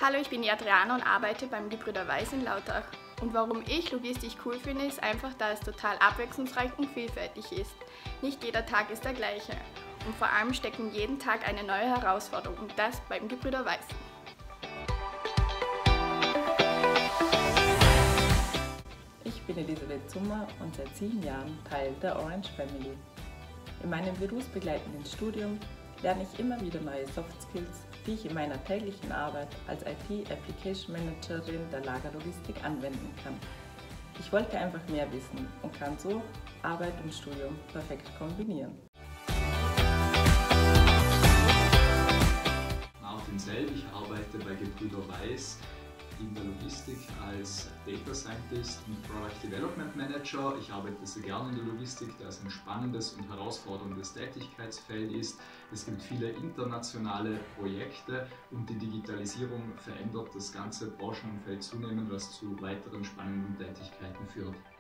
Hallo, ich bin die Adriana und arbeite beim Gebrüder Weiß in Lautach. Und warum ich Logistik cool finde, ist einfach, da es total abwechslungsreich und vielfältig ist. Nicht jeder Tag ist der gleiche. Und vor allem stecken jeden Tag eine neue Herausforderung, und das beim Gebrüder Weiß. Ich bin Elisabeth Zummer und seit 7 Jahren Teil der Orange Family. In meinem berufsbegleitenden Studium lerne ich immer wieder neue Soft Skills, die ich in meiner täglichen Arbeit als IT-Application Managerin der Lagerlogistik anwenden kann. Ich wollte einfach mehr wissen und kann so Arbeit und Studium perfekt kombinieren. Martin Selb, ich arbeite bei Gebrüder Weiß in der Logistik als Data Scientist und Product Development Manager. Ich arbeite sehr gerne in der Logistik, da es ein spannendes und herausforderndes Tätigkeitsfeld ist. Es gibt viele internationale Projekte und die Digitalisierung verändert das ganze Branchenumfeld zunehmend, was zu weiteren spannenden Tätigkeiten führt.